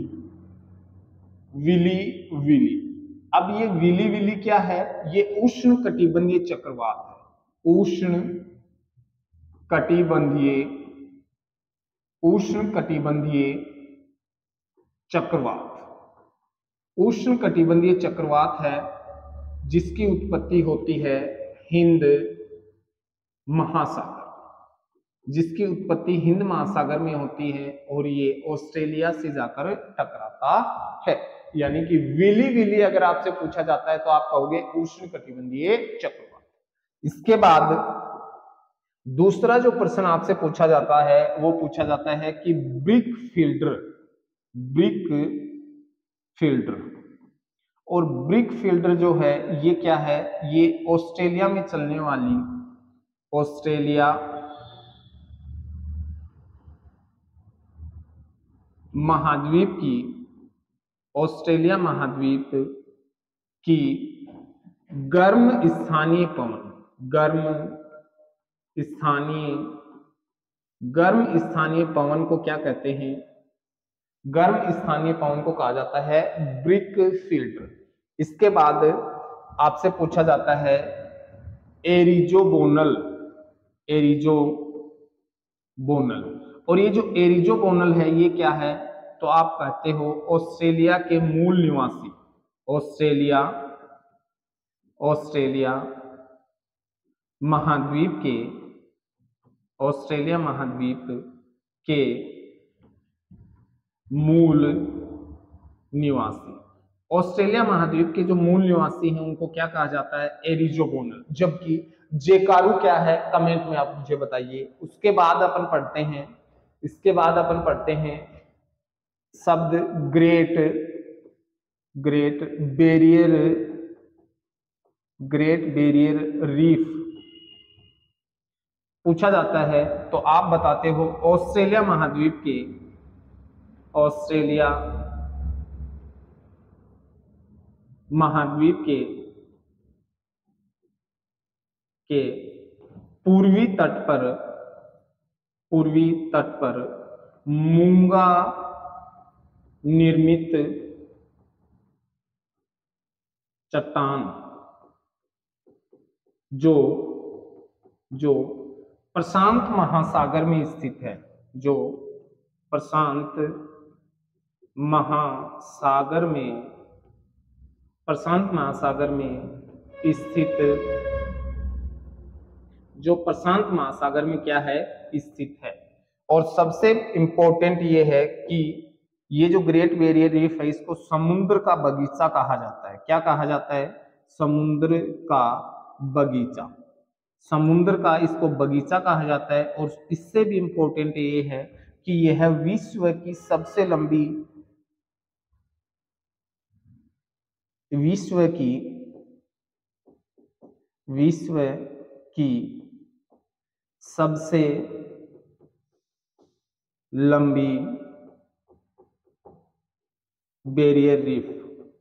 willy willy. अब ये विली विली क्या है? ये उष्ण कटिबंधीय चक्रवात है। उष्ण कटिबंधीय उष्ण कटिबंधीय चक्रवात उष्ण कटिबंधीय चक्रवात है जिसकी उत्पत्ति होती है हिंद महासागर जिसकी उत्पत्ति हिंद महासागर में होती है और ये ऑस्ट्रेलिया से जाकर टकराता है। यानी कि विली विली अगर आपसे पूछा जाता है तो आप कहोगे उष्ण कटिबंधीय चक्रवात। इसके बाद दूसरा जो प्रश्न आपसे पूछा जाता है वो पूछा जाता है कि ब्रिक फील्डर ब्रिक फील्डर और ब्रिक फील्डर जो है ये क्या है? ये ऑस्ट्रेलिया में चलने वाली ऑस्ट्रेलिया महाद्वीप की ऑस्ट्रेलिया महाद्वीप की गर्म स्थानीय पवन गर्म स्थानीय गर्म स्थानीय पवन को क्या कहते हैं? गर्म स्थानीय पवन को कहा जाता है ब्रिक फील्डर। इसके बाद आपसे पूछा जाता है एरिजोबोनल एरिजोबोनल और ये जो एरिजोबोनल है ये क्या है? तो आप कहते हो ऑस्ट्रेलिया के मूल निवासी ऑस्ट्रेलिया ऑस्ट्रेलिया महाद्वीप के ऑस्ट्रेलिया महाद्वीप के मूल निवासी ऑस्ट्रेलिया महाद्वीप के जो मूल निवासी हैं उनको क्या कहा जाता है? एरिजोबोनल। जबकि जेकारू क्या है? कमेंट में आप मुझे बताइए। उसके बाद अपन पढ़ते हैं इसके बाद अपन पढ़ते हैं शब्द great great barrier great barrier reef पूछा जाता है तो आप बताते हो ऑस्ट्रेलिया महाद्वीप के ऑस्ट्रेलिया महाद्वीप के के पूर्वी तट पर पूर्वी तट पर मूंगा निर्मित चट्टान जो जो प्रशांत महासागर में स्थित है जो प्रशांत महासागर में प्रशांत महासागर में स्थित जो प्रशांत महासागर में क्या है? स्थित है। और सबसे इंपॉर्टेंट ये है कि ये जो ग्रेट बैरियर रीफ है इसको समुद्र का बगीचा कहा जाता है। क्या कहा जाता है? समुद्र का बगीचा समुद्र का इसको बगीचा कहा जाता है। और इससे भी इंपॉर्टेंट ये है कि यह विश्व की सबसे लंबी विश्व की विश्व की सबसे लंबी बैरियर रीफ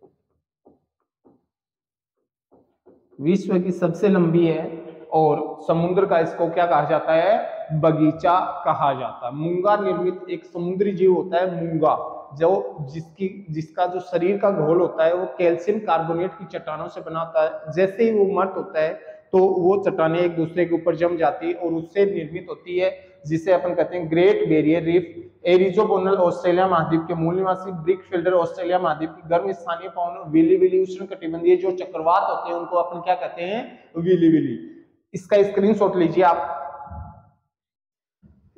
विश्व की सबसे लंबी है और समुद्र का इसको क्या कहा जाता है? बगीचा कहा जाता है। मूंगा निर्मित एक समुद्री जीव होता है मूंगा, जो जिसकी जिसका जो शरीर का घोल होता है वो कैल्शियम कार्बोनेट की चट्टानों से बना होता है। जैसे ही वो मर्त होता है तो वो चट्टानें एक दूसरे के ऊपर जम जाती है और उससे निर्मित होती है जिसे अपन कहते हैं great barrier reef. Aboriginal Australia महाद्वीप के मूल निवासी, ब्रिक फील्डर ऑस्ट्रेलिया महाद्वीप की गर्म स्थानीय पवन, विली विली उष्ण कटिबंधीय जो चक्रवात होते हैं उनको अपन क्या कहते हैं? Willie Willie. इसका स्क्रीनशॉट लीजिए आप।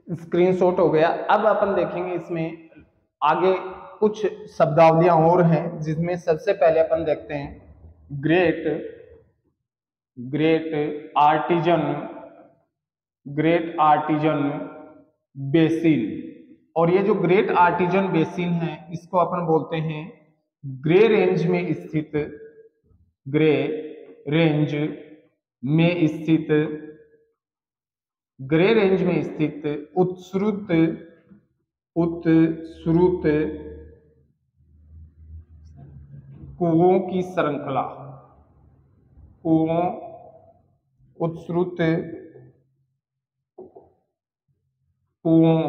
स्क्रीनशॉट हो गया। अब अपन देखेंगे इसमें आगे कुछ शब्दावलियां और हैं, जिसमें सबसे पहले अपन देखते हैं great great artesian great artesian basin. और ये जो ग्रेट आर्टिजन बेसिन है इसको अपन बोलते हैं ग्रे रेंज में स्थित ग्रे रेंज में स्थित ग्रे रेंज में स्थित उत्सृत उत्सृत कुओं की श्रृंखला कुओं उत्सृत कुओं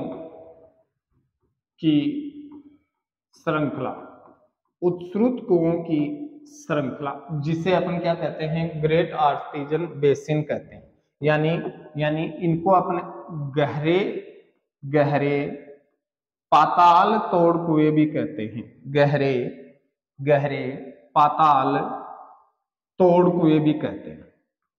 की श्रृंखला उत्सृत कुओं की श्रृंखला, जिसे अपन क्या कहते हैं ग्रेट आर्टिजन बेसिन कहते हैं। यानी यानी इनको अपन गहरे गहरे पाताल तोड़ कुएं भी कहते हैं। गहरे गहरे पाताल तोड़ कुएं भी कहते हैं,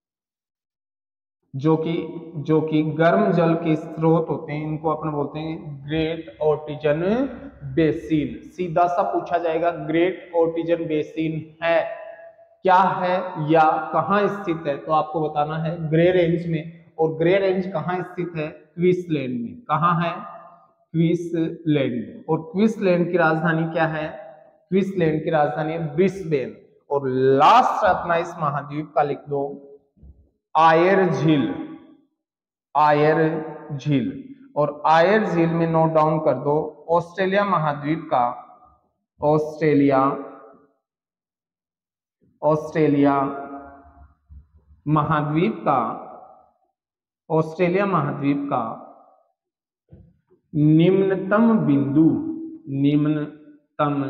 जो कि जो कि गर्म जल के स्रोत होते हैं। इनको अपन बोलते हैं ग्रेट आर्टिजन बेसिन। सीधा सा पूछा जाएगा ग्रेट आर्टिजन बेसिन है क्या है या कहाँ स्थित है, तो आपको बताना है ग्रे रेंज में। और ग्रे रेंज कहाँ स्थित है? क्वींसलैंड में। कहाँ है? क्वींसलैंड में। और क्वींसलैंड की राजधानी क्या है? क्वींसलैंड की राजधानी है ब्रिस्बेन। और लास्ट अपना इस महाद्वीप का लिख दो आयर झील। आयर झील। और आयर झील में नोट डाउन कर दो ऑस्ट्रेलिया महाद्वीप का ऑस्ट्रेलिया ऑस्ट्रेलिया महाद्वीप का ऑस्ट्रेलिया महाद्वीप का निम्नतम बिंदु निम्नतम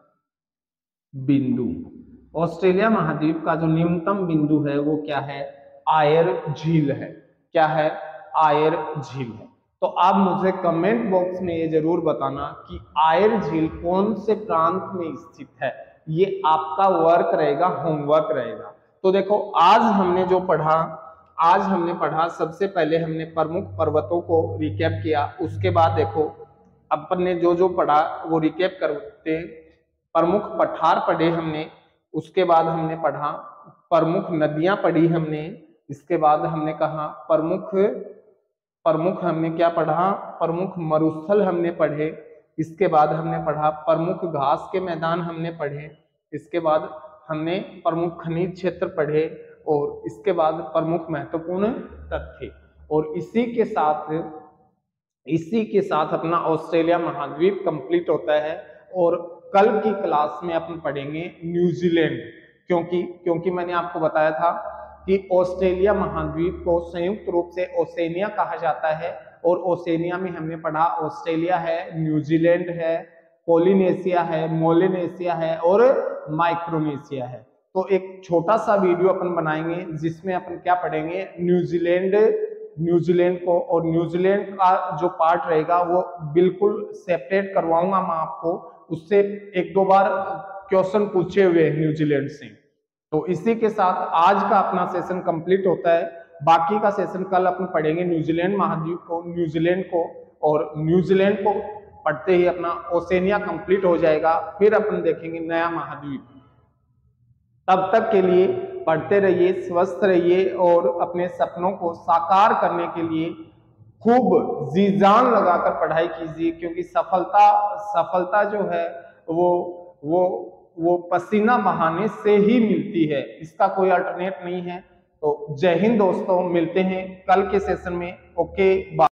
बिंदु ऑस्ट्रेलिया महाद्वीप का जो निम्नतम बिंदु है वो क्या है? आयर झील है। क्या है? आयर झील है। तो आप मुझे कमेंट बॉक्स में ये जरूर बताना कि आयर झील कौन से प्रांत में स्थित है। ये आपका वर्क रहेगा, होमवर्क रहेगा। तो देखो आज हमने जो पढ़ा आज हमने पढ़ा सबसे पहले हमने प्रमुख पर्वतों को रिकैप किया। उसके बाद देखो अपन ने जो जो पढ़ा वो रिकैप करते प्रमुख पठार पढ़े हमने। उसके बाद हमने पढ़ा प्रमुख नदियां पढ़ी हमने। इसके बाद हमने कहा प्रमुख प्रमुख हमने क्या पढ़ा? प्रमुख मरुस्थल हमने पढ़े। इसके बाद हमने पढ़ा प्रमुख घास के मैदान हमने पढ़े। इसके बाद हमने प्रमुख खनिज क्षेत्र पढ़े। और इसके बाद प्रमुख महत्वपूर्ण तथ्य। और इसी के साथ इसी के साथ अपना ऑस्ट्रेलिया महाद्वीप कंप्लीट होता है। और कल की क्लास में अपन पढ़ेंगे न्यूजीलैंड, क्योंकि क्योंकि मैंने आपको बताया था कि ऑस्ट्रेलिया महाद्वीप को संयुक्त रूप से ओसेनिया कहा जाता है। और ओसेनिया में हमने पढ़ा ऑस्ट्रेलिया है, न्यूजीलैंड है, पोलिनेशिया है, मोलिनेशिया है और माइक्रोनेशिया है। तो एक छोटा सा वीडियो अपन बनाएंगे जिसमें अपन क्या पढ़ेंगे न्यूजीलैंड न्यूजीलैंड को। और न्यूजीलैंड का जो पार्ट रहेगा वो बिल्कुल सेपरेट करवाऊंगा मैं आपको। उससे एक दो बार क्वेश्चन पूछे हुए न्यूजीलैंड से। तो इसी के साथ आज का अपना सेशन कंप्लीट होता है। बाकी का सेशन कल अपन पढ़ेंगे न्यूजीलैंड महाद्वीप को न्यूजीलैंड को और न्यूजीलैंड को पढ़ते ही अपना ओसेनिया कंप्लीट हो जाएगा। फिर अपन देखेंगे नया महाद्वीप। तब तक के लिए पढ़ते रहिए, स्वस्थ रहिए और अपने सपनों को साकार करने के लिए खूब जी जान लगाकर पढ़ाई कीजिए, क्योंकि सफलता सफलता जो है वो वो वो पसीना बहाने से ही मिलती है। इसका कोई अल्टरनेट नहीं है। तो जय हिंद दोस्तों, मिलते हैं कल के सेशन में। Okay bye.